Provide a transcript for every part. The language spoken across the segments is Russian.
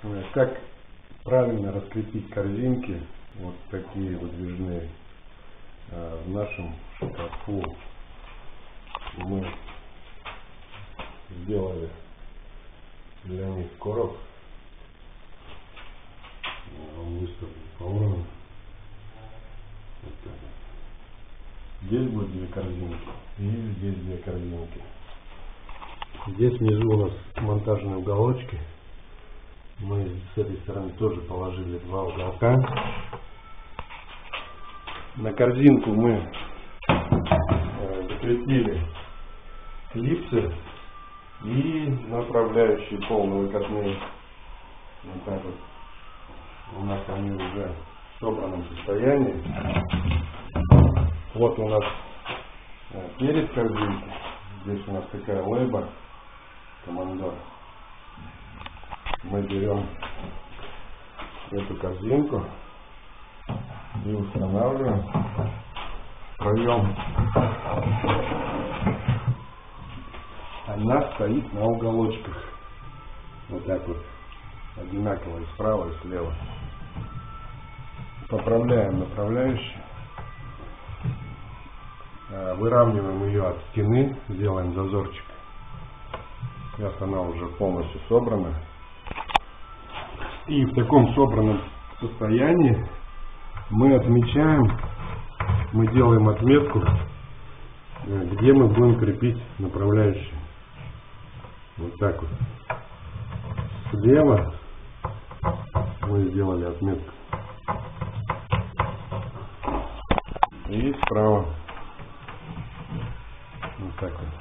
Как правильно раскрепить корзинки, вот такие выдвижные, в нашем шкафу мы сделали для них короб. Он выставлен по уровню. Вот так. Здесь будет две корзинки и здесь две корзинки. Здесь внизу у нас монтажные уголочки. Мы с этой стороны тоже положили два уголка. На корзинку мы закрепили клипсы и направляющие полновыкатные. Вот так вот. У нас они уже в собранном состоянии. Вот у нас перед корзинкой. Здесь у нас такая лейба командор. Мы берем эту корзинку и устанавливаем проем. Она стоит на уголочках. Вот так вот. Одинаково и справа, и слева. Поправляем направляющие. Выравниваем ее от стены. Делаем зазорчик. Сейчас она уже полностью собрана. И в таком собранном состоянии мы отмечаем, мы делаем отметку, где мы будем крепить направляющие. Вот так вот. Слева мы сделали отметку. И справа. Вот так вот.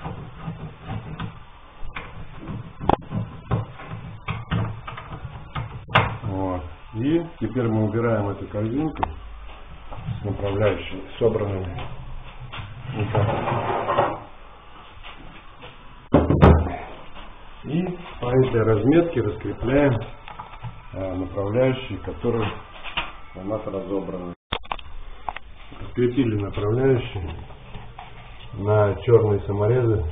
И теперь мы убираем эту корзинку с направляющими, собранными. И по этой разметке раскрепляем направляющие, которые у нас разобраны. Раскрепили направляющие на черные саморезы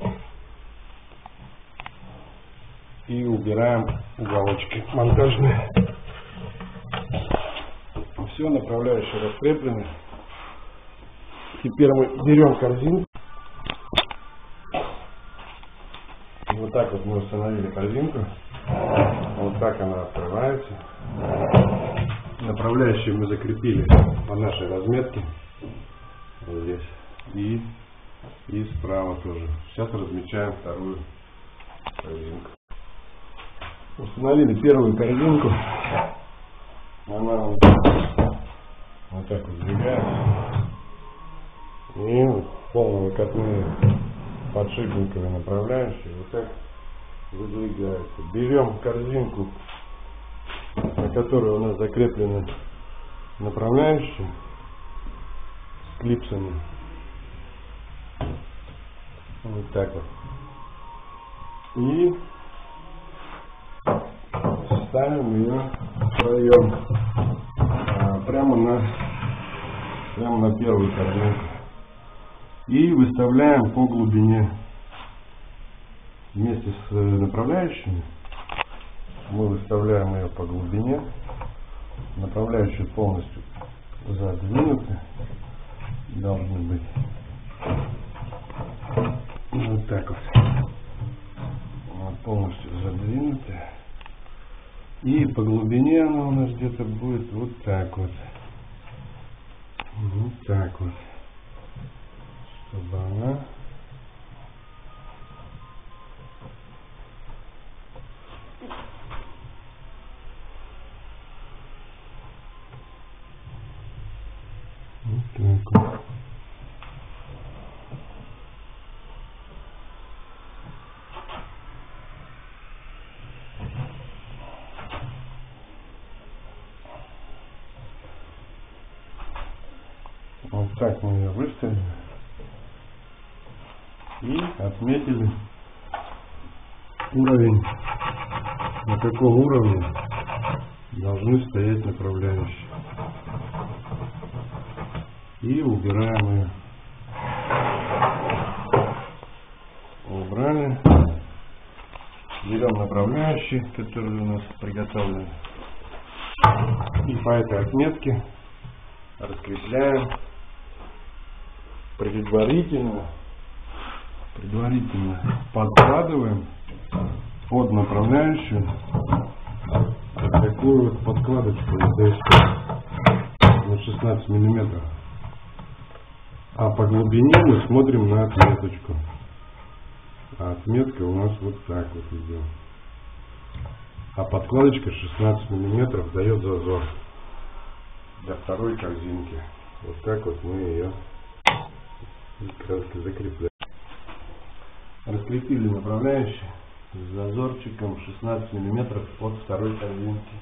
и убираем уголочки монтажные. Все, направляющие раскреплены. Теперь мы берем корзинку. Вот так вот мы установили корзинку. Вот так она открывается. Направляющие мы закрепили по нашей разметке. Вот здесь. И справа тоже. Сейчас размечаем вторую корзинку. Установили первую корзинку. Она вот так вот сдвигается. И вот полновыкатные подшипниковые направляющие вот так выдвигаются. Берем корзинку, на которой у нас закреплены направляющие с клипсами. Вот так вот. И ставим ее в проем прямо на первую корзинку. И выставляем по глубине. Вместе с направляющими мы выставляем ее по глубине. Направляющие полностью задвинуты. Должны быть. Вот так вот. Полностью задвинуты. И по глубине она у нас где-то будет вот так вот. Вот так вот. Чтобы она вот так вот. Вот так мы ее выставили и отметили уровень, на каком уровне должны стоять направляющие. И убираем ее. Убрали. берем направляющий, который у нас приготовлен, и по этой отметке раскрепляем предварительно подкладываем под направляющую вот такую вот подкладочку здесь на 16 миллиметров. А по глубине мы смотрим на отметочку. А отметка у нас вот так вот идет. А подкладочка 16 миллиметров дает зазор для второй корзинки. Вот так вот мы ее краской закрепляем. Раскрепили направляющий с зазорчиком 16 миллиметров от второй корзинки.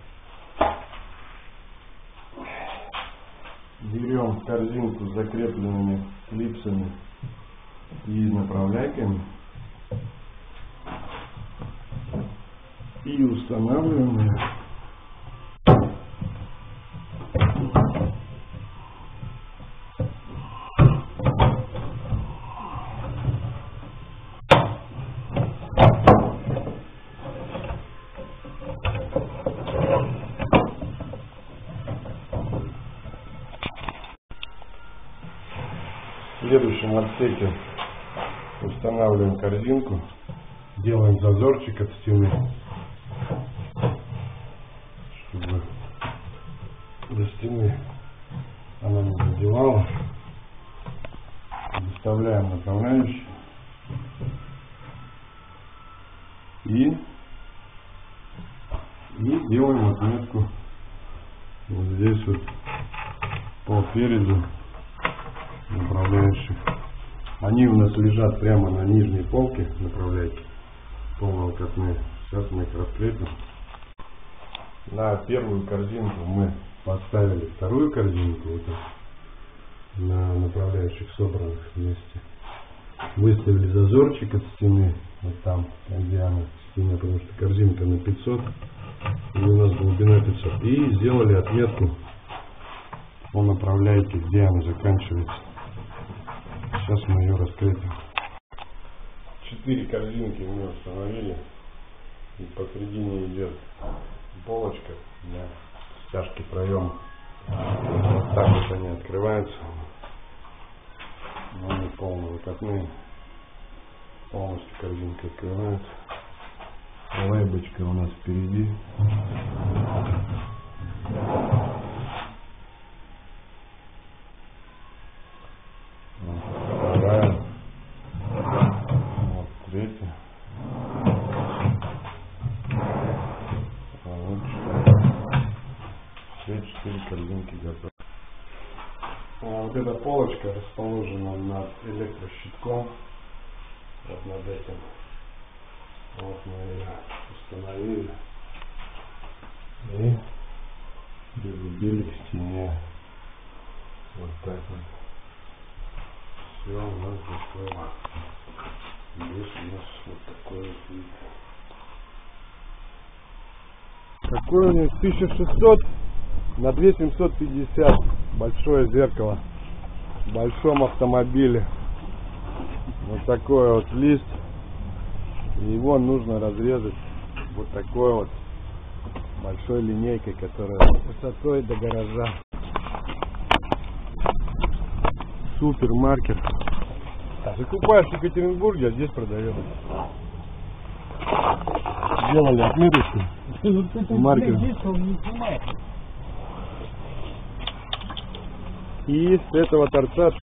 Берем корзинку с закрепленными клипсами и направляйками и устанавливаем ее. В следующем отсеке устанавливаем корзинку, делаем зазорчик от стены, чтобы до стены она не задевала. Выставляем направляющий и делаем отметку вот здесь вот по переду направляющих. Они у нас лежат прямо на нижней полке направляйки, полуокатные. Сейчас мы их раскрепим. На первую корзинку мы поставили вторую корзинку вот на направляющих, собранных вместе. Выставили зазорчик от стены, вот там, где она в стене, потому что корзинка на 500, и у нас глубина 500. И сделали отметку по направляйке, где она заканчивается. Сейчас мы ее раскрепим. 4 корзинки мы установили. И посередине идет полочка для стяжки проема. Вот так вот они открываются. Они полновыкатные. Полностью корзинка открывается. Лейбочка у нас впереди. Вторая. Вот третья. Вот 4 корзинки готовы. Вот эта полочка расположена над электрощитком. Вот над этим. Вот мы ее установили и прибили к стене. Вот так вот. Все у нас готово. Здесь у нас вот такой вот вид. Какой у них 1600 на 2750. Большое зеркало в большом автомобиле. Вот такой вот лист. И его нужно разрезать вот такой вот большой линейкой, которая высотой до гаража. Супер маркер. Закупаешь в Екатеринбурге, а здесь продаем. Сделали отметочку. Маркер. И с этого торца